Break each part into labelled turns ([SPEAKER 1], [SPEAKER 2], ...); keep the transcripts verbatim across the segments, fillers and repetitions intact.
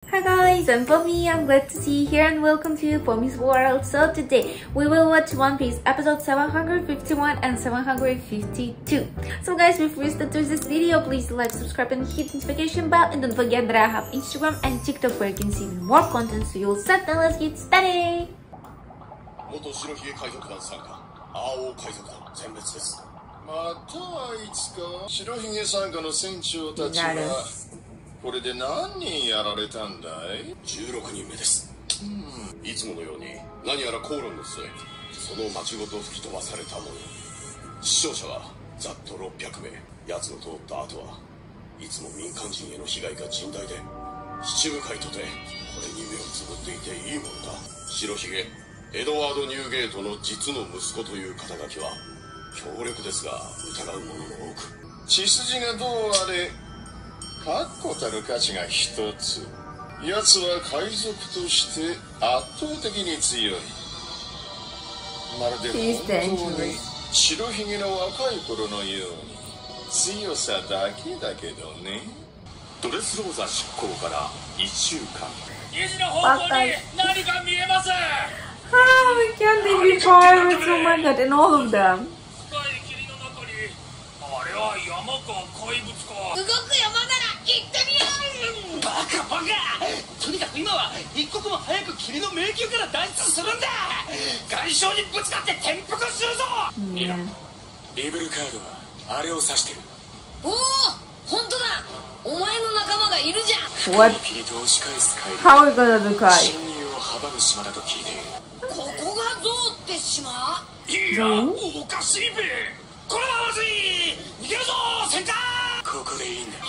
[SPEAKER 1] Hi guys, I'm Pomi. I'm glad to see you here and welcome to Pomi's World. So today we will watch One Piece episode seven hundred fifty-one and seven hundred fifty-two. So guys, before we start this video, please like, subscribe and hit the notification bell, and don't forget that I have Instagram and TikTok where you can see more content. So you'll set and let's get started.
[SPEAKER 2] 元白ひげ海賊団参加青海賊団全滅です。またあいつか白ひげ参加の船長たちはこれで何人やられたんだい？じゅうろくにんめです。うん、いつものように何やら口論の末その町ごと吹き飛ばされたもの。死傷者はざっとろっぴゃくめい。奴の通った後はいつも民間人への被害が甚大で七部会とてこれに目をつぶっていていいものだ。白ひげエドワード・ニューゲートの実の息子という肩書きは強力ですが疑う者も多く、血筋がどうあれ確固たる価値が一つ。奴は海賊として圧倒的に強い。まるで本当に白ひげの若い頃のように強さだけだけどね。ドレスローザ出港からいっしゅうかん。
[SPEAKER 3] にじの方向に何か見えます。
[SPEAKER 1] Ah, we can't think we pirates, oh my god, and all of them.
[SPEAKER 3] 深い霧の中にあれは山か怪物か。
[SPEAKER 4] 動く山なら行ってみよう。バカバカ、とにかく今は一刻も早く霧の迷宮から脱出するんだ。岩礁にぶつかって転覆するぞ。
[SPEAKER 1] いや、
[SPEAKER 3] リブルカードはあれを指してる。
[SPEAKER 4] おお、本当だ。お前の仲間がいるじゃん。
[SPEAKER 1] What?
[SPEAKER 3] 霧と押し返す海
[SPEAKER 1] How are we gonna do Kai?
[SPEAKER 3] 侵入を阻む島だと聞いている。
[SPEAKER 4] ここがゾウって島？
[SPEAKER 3] いや、おかしいべ。これはまずい。逃げるぞ戦艦。ここでいいんだ。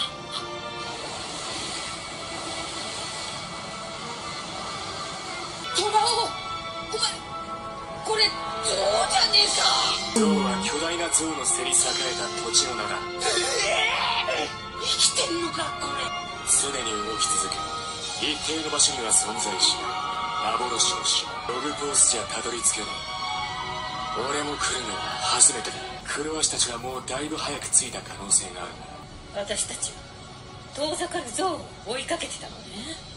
[SPEAKER 4] トラオ、お前これゾウじゃねえか。
[SPEAKER 3] ゾウは巨大なゾウの背に栄えた土地の名だ。
[SPEAKER 4] えー、生きてんのかこれ。
[SPEAKER 3] 常に動き続け一定の場所には存在しない幻の島。ログコースじゃたどり着けない。俺も来るのは初めてだ。黒足たちはもうだいぶ早く着いた可能性がある。
[SPEAKER 4] 私たちは遠ざかるゾウを追いかけてたのね。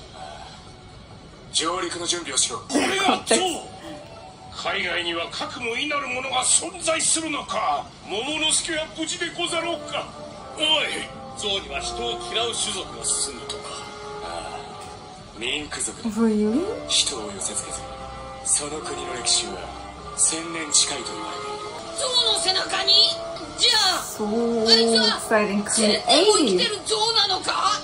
[SPEAKER 3] 上陸の準備をしろ。
[SPEAKER 5] これがゾウ。海外には核も異なるものが存在するのか。桃之助は無事でござろうか。おい、ゾウには人を嫌う種族が進むとか。
[SPEAKER 3] ああ、ミンク族だ。
[SPEAKER 1] Really?
[SPEAKER 3] 人を寄せ付けずその国の歴史は千年近いと言われている。
[SPEAKER 4] ゾウの背中に？じゃあ
[SPEAKER 1] So
[SPEAKER 4] あいつは
[SPEAKER 1] exciting,
[SPEAKER 4] 絶対生きて
[SPEAKER 1] creative.
[SPEAKER 4] るゾウなのか？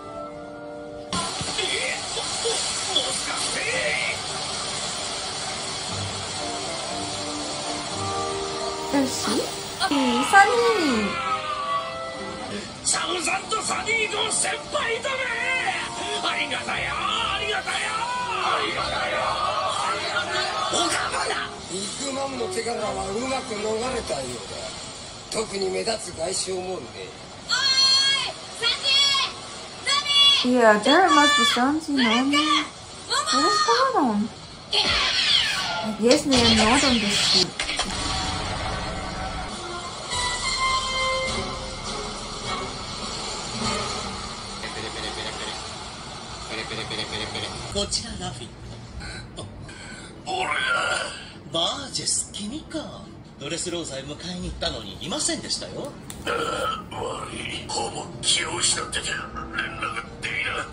[SPEAKER 1] Is she? 三人。
[SPEAKER 5] サムさんとサニーの先輩だね。ありがたやありがたやありがたやありがたや。
[SPEAKER 4] おかまだ。
[SPEAKER 6] ビッグマムの手柄はうまく逃れたようだ。特に目立つ外傷もね。
[SPEAKER 4] おーい、サニー、ナミ。
[SPEAKER 1] Yeah, there must be something on there. What is going on? I guess they are not on the ship.
[SPEAKER 7] こちらラフィ。
[SPEAKER 5] 俺が
[SPEAKER 7] バージェス、君か。ドレスローザへ迎えに行ったのにいませんでしたよ。
[SPEAKER 5] 悪い、ほぼ気を失ってて連絡できなか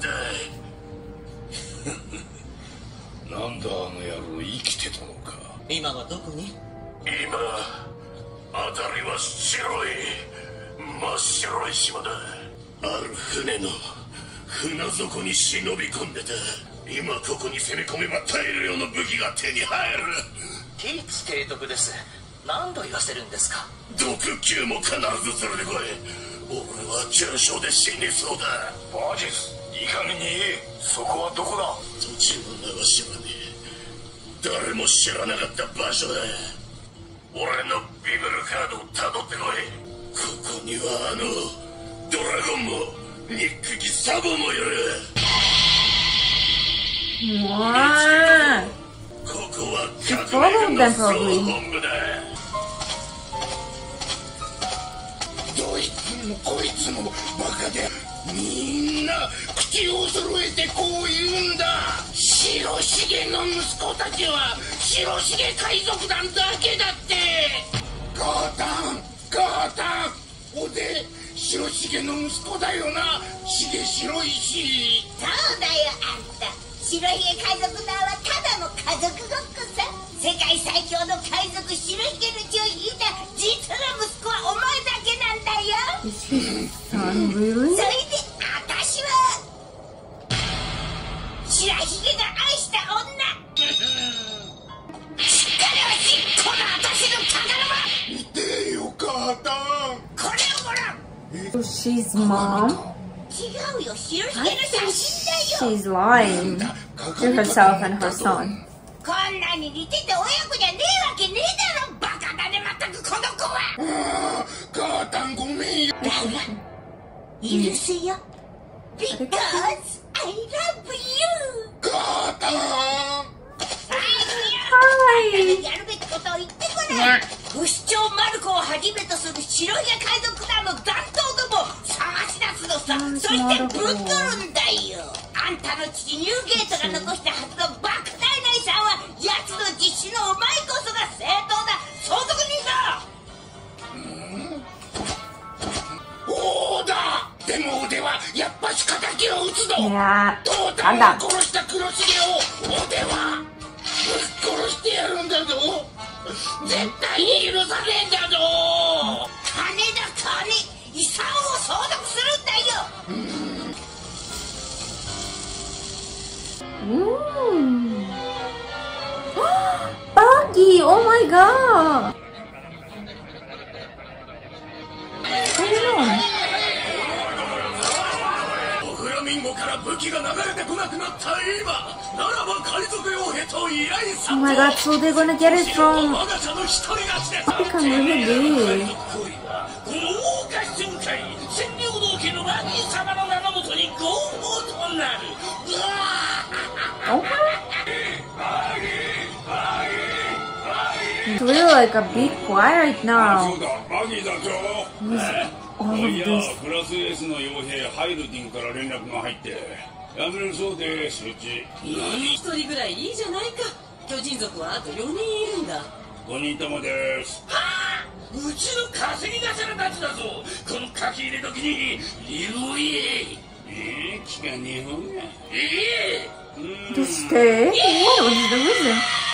[SPEAKER 5] ったなんだあの野郎、生きてたのか。
[SPEAKER 7] 今はどこに？
[SPEAKER 5] 今辺りは白い真っ白い島だ。ある船の船底に忍び込んでた。今ここに攻め込めば大量の武器が手に入る。
[SPEAKER 7] キーツ提督です。何度言わせるんですか。
[SPEAKER 5] 毒球も必ず連れてこい。俺は重傷で死にそうだ。バージス、いい加減に言え。そこはどこだ。土地の名は知らねえ。誰も知らなかった場所だ。俺のビブルカードをたどってこい。ここにはあのドラゴンもニックギサボもいる。
[SPEAKER 1] What?
[SPEAKER 5] ここは
[SPEAKER 1] She followed them
[SPEAKER 5] 総
[SPEAKER 1] probably.
[SPEAKER 5] 本部だ。どいつもこいつもバカでみんな口口を揃えてこう言うんだ。白重の息子たちは白重海賊団だけだって。ガータンガータン、おで白重の息子だよな。重白いし。
[SPEAKER 8] そうだよ、あんた。白ひげ海賊団はただの家族ごっこさ。世界最強の海賊白ひげの血を引いた実の息子はお前だけなんだよ。それで私は白ひげが愛した女。しっかりはしこの私の宝物。
[SPEAKER 5] 見てよガータン、
[SPEAKER 8] これをごらん。
[SPEAKER 1] She's mom.
[SPEAKER 8] 違うよ、白ひげの写真だよ。
[SPEAKER 1] She's lying to herself and her son.
[SPEAKER 8] こんなに似てて親子じゃねえわけねえだろ。バカだね、まったくこの子は。
[SPEAKER 5] あーガータンごめんよ。
[SPEAKER 8] だが許すよ。Because I love you.
[SPEAKER 5] ガータン、
[SPEAKER 8] はいやるべきことを言ってこない。不死鳥マルコをはじめとする白ひげ海賊団の残党どもを探し出すのさ。そしてぶっ取るんだよ。あんたの父ニューゲートが残したはずの莫大な遺産は奴の実子のお前こそが正当な相続人だ。
[SPEAKER 5] おーだ。でも俺はやっぱし敵を討つぞ。
[SPEAKER 1] Yeah.
[SPEAKER 5] 父ちゃんを殺した黒重を俺はぶっ殺してやるんだぞ。絶対に許さねえんだぞ。
[SPEAKER 8] 金だ金、遺産を相続するんだよ。
[SPEAKER 1] Ooh. Buggy! Oh my god! What's going on?
[SPEAKER 5] フラミンゴから武器が流れてこなくなった今ならば海賊傭兵と依頼さ
[SPEAKER 1] Oh my god, so they're gonna get it from...
[SPEAKER 5] 我が社の一人勝ちで
[SPEAKER 1] They can really do.
[SPEAKER 5] この大菓子向かい千両道家のラニー様の名のもとに合法となる。うわー
[SPEAKER 1] It's really like a big choir right now.
[SPEAKER 5] バギーだぞ。
[SPEAKER 1] All of
[SPEAKER 5] いや
[SPEAKER 1] this.
[SPEAKER 5] プラス S の傭兵ハイルディンから連絡が入ってやめるそうで周知。
[SPEAKER 9] 何一人ぐらいいいじゃないか。巨人族はあとよにんいるんだ。
[SPEAKER 5] ごにんともです。はあ、うちの稼ぎ頭たちだぞ。この書き入れ時にリブイええ気が日本がええ
[SPEAKER 1] To stay? What was the reason?